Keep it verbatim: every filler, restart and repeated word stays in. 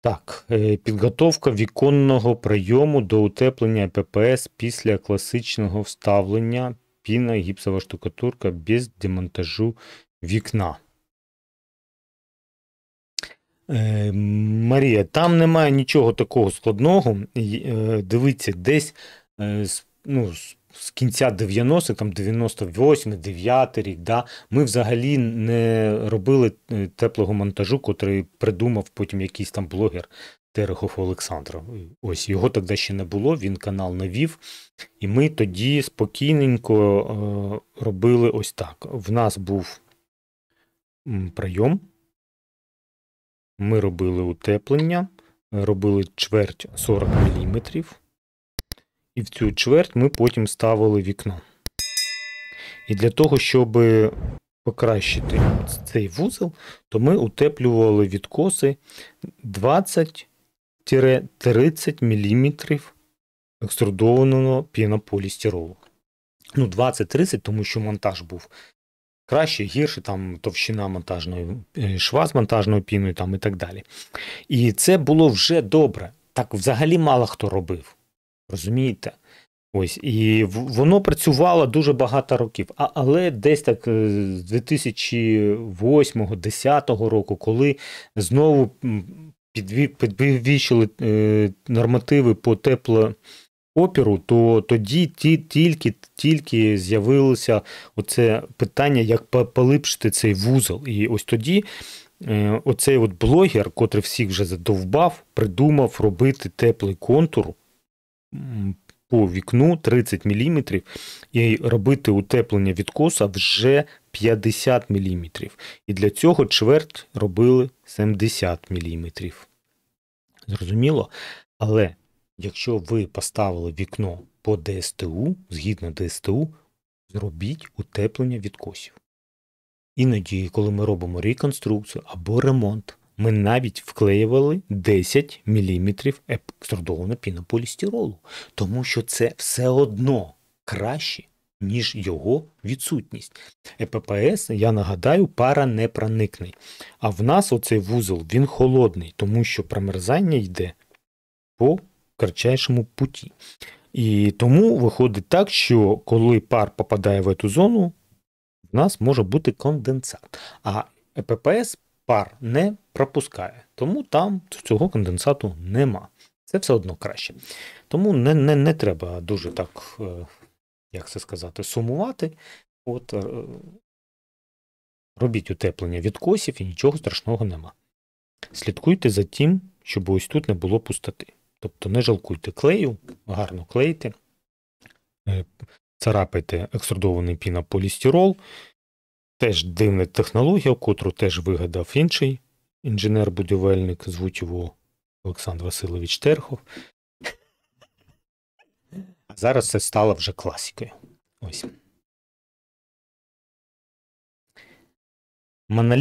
Так, е, підготовка віконного прийому до утеплення ППС після класичного вставлення піна гіпсова штукатурка без демонтажу вікна. Е, Марія, там немає нічого такого складного. І, е, Дивіться, десь е, з- ну, з з кінця дев'яностих, там дев'яносто восьмий, дев'ятий рік, да, ми взагалі не робили е, теплого монтажу, котрий придумав потім якийсь там блогер Терехов Олександр. Ось його тоді ще не було, він канал навів. І ми тоді спокійненько е, робили ось так. В нас був м, прийом. Ми робили утеплення, робили чверть сорок міліметрів, і в цю чверть ми потім ставили вікно. І для того, щоб покращити цей вузол, то ми утеплювали відкоси двадцять-тридцять міліметрів екструдованого пінополістиролу. Ну, двадцять-тридцять, тому що монтаж був краще, гірше, там товщина монтажної шва з монтажною піною там, і так далі. І це було вже добре. Так взагалі мало хто робив. Розумієте? Ось, і воно працювало дуже багато років. А, але десь так з дві тисячі восьмого-десятого року, коли знову підвищили нормативи по теплоопіру, то тоді ті, тільки, тільки з'явилося оце питання, як поліпшити цей вузол. І ось тоді оцей от блогер, котрий всіх вже задовбав, придумав робити теплий контур по вікну тридцять міліметрів і робити утеплення відкоса вже п'ятдесят міліметрів. І для цього чверть робили сімдесят міліметрів. Зрозуміло? Але якщо ви поставили вікно по ДСТУ, згідно ДСТУ, зробіть утеплення відкосів. Іноді, коли ми робимо реконструкцію або ремонт, ми навіть вклеювали десять міліметрів екструдованого пінополістиролу, тому що це все одно краще, ніж його відсутність. ЕППС, я нагадаю, паранепроникний. А в нас оцей вузол, він холодний, тому що промерзання йде по кратчайшому путі. І тому виходить так, що коли пар попадає в цю зону, в нас може бути конденсат. А ЕППС пар не пропускає. Тому там цього конденсату нема. Це все одно краще. Тому не, не, не треба дуже так, як це сказати, сумувати. От, робіть утеплення відкосів і нічого страшного нема. Слідкуйте за тим, щоб ось тут не було пустоти. Тобто не жалкуйте клею, гарно клейте, царапайте екструдований пінополістирол. Теж дивна технологія, котру теж вигадав інший інженер-будівельник, звуть його Олександр Васильович Терехов. А зараз це стало вже класикою. Ось. Моноліт